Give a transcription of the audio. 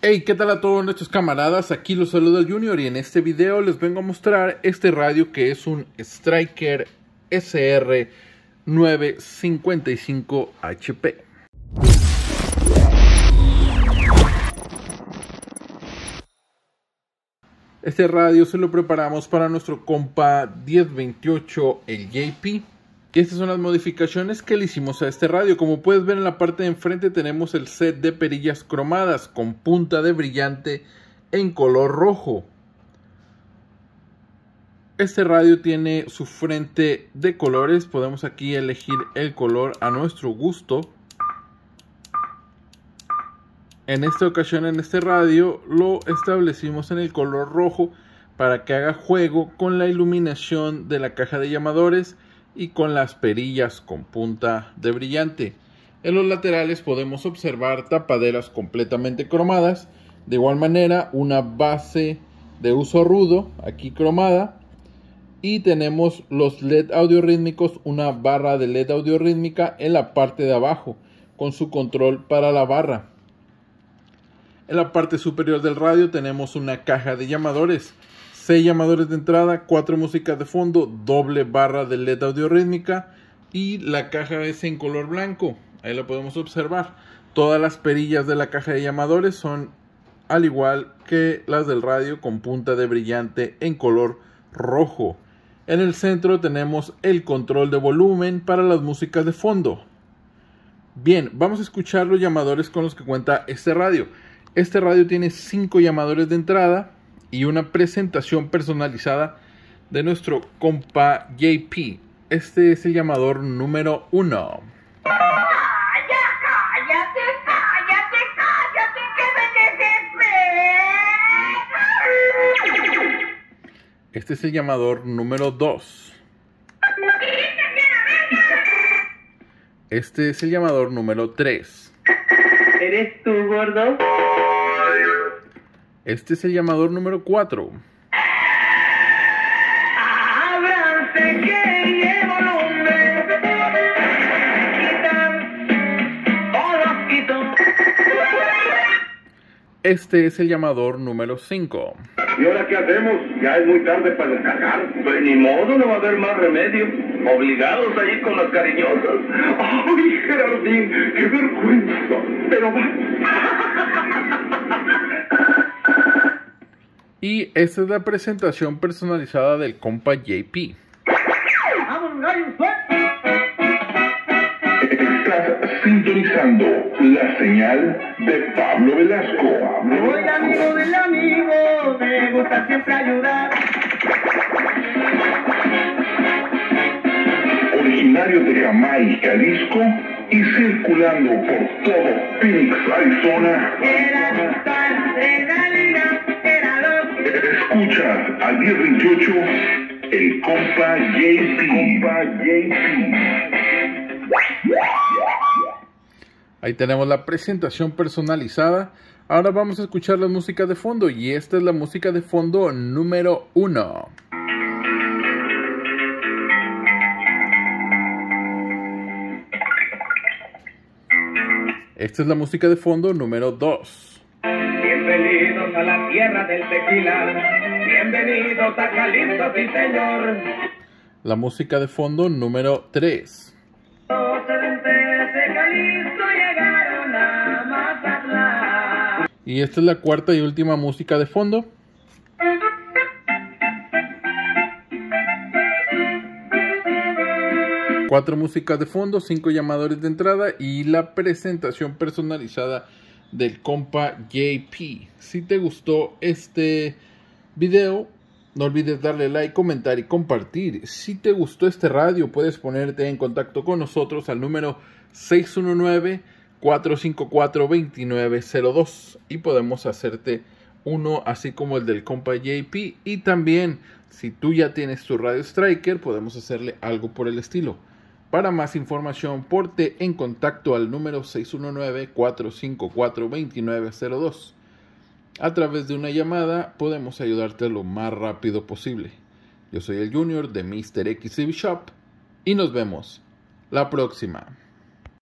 Hey, ¿qué tal a todos nuestros camaradas? Aquí los saluda el Junior y en este video les vengo a mostrar este radio que es un Striker SR 955 HP. Este radio se lo preparamos para nuestro compa 1028, el JP. Y estas son las modificaciones que le hicimos a este radio. Como puedes ver en la parte de enfrente tenemos el set de perillas cromadas con punta de brillante en color rojo. Este radio tiene su frente de colores. Podemos aquí elegir el color a nuestro gusto. En esta ocasión en este radio lo establecimos en el color rojo para que haga juego con la iluminación de la caja de llamadores y con las perillas con punta de brillante. En los laterales podemos observar tapaderas completamente cromadas. De igual manera una base de uso rudo aquí cromada. Y tenemos los LED audiorítmicos, una barra de LED audiorítmica en la parte de abajo con su control para la barra. En la parte superior del radio tenemos una caja de llamadores. 6 llamadores de entrada, 4 músicas de fondo, doble barra de LED audiorítmica y la caja es en color blanco. Ahí lo podemos observar. Todas las perillas de la caja de llamadores son al igual que las del radio con punta de brillante en color rojo. En el centro tenemos el control de volumen para las músicas de fondo. Bien, vamos a escuchar los llamadores con los que cuenta este radio. Este radio tiene 5 llamadores de entrada y una presentación personalizada de nuestro compa JP. Este es el llamador número 1. Este es el llamador número 2. Este es el llamador número 3. ¿Eres tú, gordo? Este es el llamador número 4. Este es el llamador número 5. ¿Y ahora qué hacemos? Ya es muy tarde para descargar. Pues ni modo, no va a haber más remedio. Obligados a ir con las cariñosas. ¡Ay, Gerardín! ¡Qué vergüenza! Pero va. Y esta es la presentación personalizada del compa JP. Estás sintonizando la señal de Pablo Velasco. Soy amigo del amigo, me gusta siempre ayudar. Originario de Jamaica, Jalisco y circulando por todo Phoenix, Arizona. Escuchas al 1028, el compa JP. Ahí tenemos la presentación personalizada. Ahora vamos a escuchar la música de fondo y esta es la música de fondo número 1. Esta es la música de fondo número 2. Bienvenidos a la tierra del tequila. Bienvenidos a Jalisco, sí señor. La música de fondo número 3. Y esta es la cuarta y última música de fondo. Cuatro músicas de fondo, 5 llamadores de entrada y la presentación personalizada del compa JP. Si te gustó este video, no olvides darle like, comentar y compartir. Si te gustó este radio, puedes ponerte en contacto con nosotros al número 619-454-2902 y podemos hacerte uno así como el del compa JP. Y también, si tú ya tienes tu radio Striker, podemos hacerle algo por el estilo. Para más información, ponte en contacto al número 619-454-2902. A través de una llamada podemos ayudarte lo más rápido posible. Yo soy el Junior de Mr. XCV Shop y nos vemos la próxima.